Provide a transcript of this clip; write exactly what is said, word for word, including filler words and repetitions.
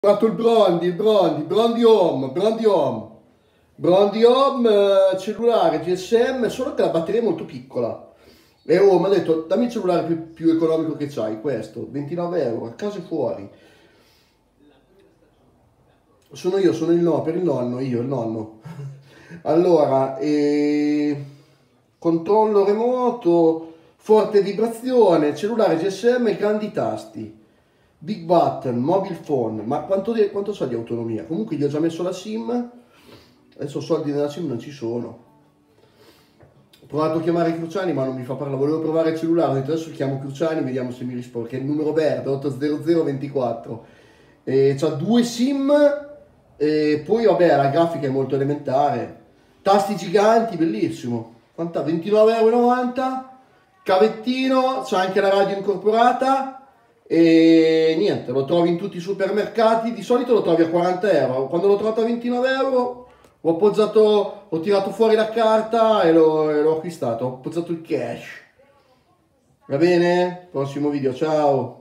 Ho fatto il Brondi, il Brondi, Brondi Home, Brondi Home, Brondi Home, eh, cellulare G S M, solo che la batteria è molto piccola. E oh, mi ha detto, dammi il cellulare più, più economico che c'hai, questo, ventinove euro, a casa e fuori. Sono io, sono il no, per il nonno, io, il nonno. Allora, eh, controllo remoto, forte vibrazione, cellulare G S M, grandi tasti. Big button, mobile phone, ma quanto, di- quanto so di autonomia? Comunque gli ho già messo la SIM, adesso soldi nella SIM non ci sono. Ho provato a chiamare Cruciani ma non mi fa parlare, volevo provare il cellulare, ho detto adesso chiamo Cruciani, vediamo se mi risponde, che è il numero verde, otto zero zero ventiquattro. E c'ha due SIM, e poi vabbè la grafica è molto elementare, tasti giganti, bellissimo. Quanta? ventinove e novanta euro, cavettino, c'è anche la radio incorporata. E niente, lo trovi in tutti i supermercati, di solito lo trovi a quaranta euro, quando l'ho trovato a ventinove euro ho appoggiato, ho tirato fuori la carta e l'ho e l'ho acquistato, ho appoggiato il cash. Va bene? Prossimo video, ciao!